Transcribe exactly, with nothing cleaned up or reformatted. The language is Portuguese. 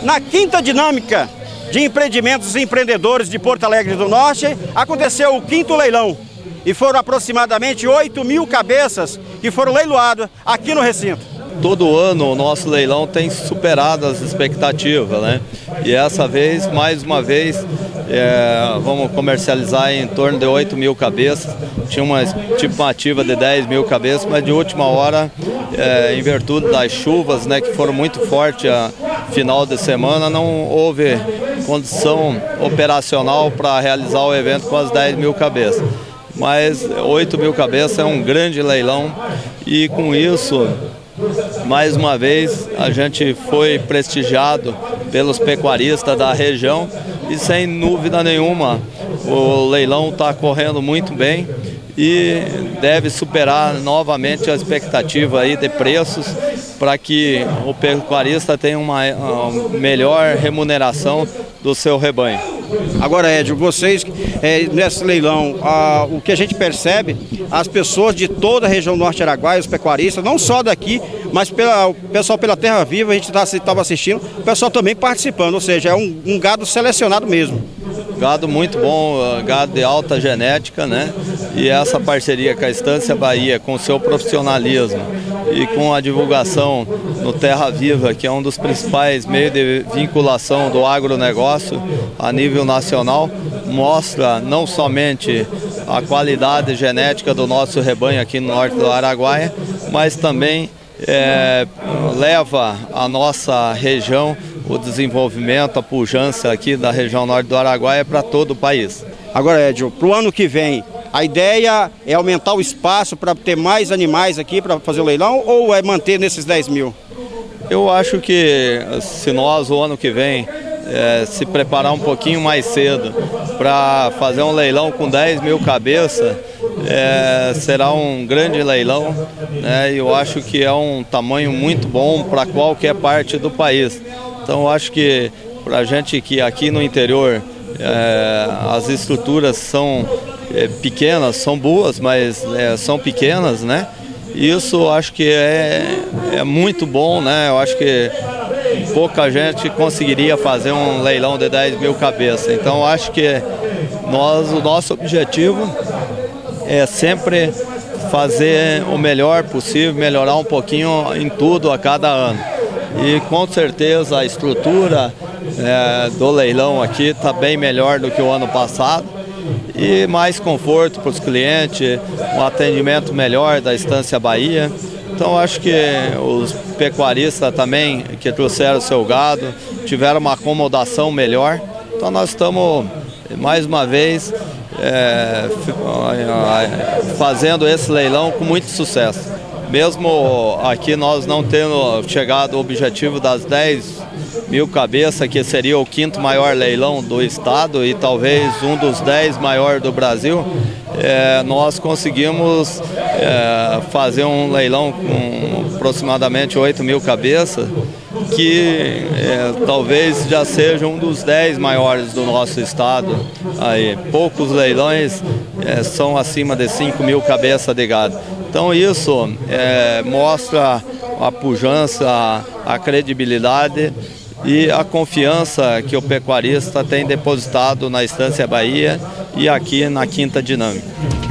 Na quinta dinâmica de empreendimentos e empreendedores de Porto Alegre do Norte, aconteceu o quinto leilão e foram aproximadamente oito mil cabeças que foram leiloadas aqui no recinto. Todo ano o nosso leilão tem superado as expectativas, né? E essa vez, mais uma vez, é, vamos comercializar em torno de oito mil cabeças. Tinha uma estimativa de dez mil cabeças, mas de última hora, é, em virtude das chuvas, né, que foram muito fortes a final de semana, não houve condição operacional para realizar o evento com as dez mil cabeças. Mas oito mil cabeças é um grande leilão e com isso, mais uma vez, a gente foi prestigiado pelos pecuaristas da região e sem dúvida nenhuma o leilão está correndo muito bem e deve superar novamente a expectativa aí de preços para que o pecuarista tenha uma, uma melhor remuneração do seu rebanho. Agora, Edio, vocês, é, nesse leilão, ah, o que a gente percebe, as pessoas de toda a região norte araguaia, os pecuaristas, não só daqui, mas pela, o pessoal pela Terra Viva, a gente estava assistindo, o pessoal também participando, ou seja, é um, um gado selecionado mesmo. Gado muito bom, gado de alta genética, né? E essa parceria com a Estância Bahia, com o seu profissionalismo e com a divulgação no Terra Viva, que é um dos principais meios de vinculação do agronegócio a nível nacional, mostra não somente a qualidade genética do nosso rebanho aqui no norte do Araguaia, mas também é, leva a nossa região o desenvolvimento, a pujança aqui da região norte do Araguaia para todo o país. Agora, Edio, para o ano que vem, a ideia é aumentar o espaço para ter mais animais aqui para fazer o leilão ou é manter nesses dez mil? Eu acho que se nós, o ano que vem, é, se preparar um pouquinho mais cedo para fazer um leilão com dez mil cabeças, é, será um grande leilão, né? E eu acho que é um tamanho muito bom para qualquer parte do país. Então eu acho que para a gente que aqui no interior é, as estruturas são é, pequenas, são boas, mas é, são pequenas, né? Isso eu acho que é, é muito bom, né? Eu acho que pouca gente conseguiria fazer um leilão de dez mil cabeças. Então eu acho que nós, o nosso objetivo é sempre fazer o melhor possível, melhorar um pouquinho em tudo a cada ano. E com certeza a estrutura é, do leilão aqui está bem melhor do que o ano passado e mais conforto para os clientes, um atendimento melhor da Estância Bahia. Então acho que os pecuaristas também que trouxeram o seu gado tiveram uma acomodação melhor. Então nós estamos mais uma vez é, fazendo esse leilão com muito sucesso. Mesmo aqui nós não tendo chegado ao objetivo das dez mil cabeças, que seria o quinto maior leilão do estado e talvez um dos dez maiores do Brasil, é, nós conseguimos é, fazer um leilão com aproximadamente oito mil cabeças, que é, talvez já seja um dos dez maiores do nosso estado. Aí, poucos leilões é, são acima de cinco mil cabeças de gado. Então isso é, mostra a pujança, a, a credibilidade e a confiança que o pecuarista tem depositado na Estância Bahia e aqui na Quinta Dinâmica.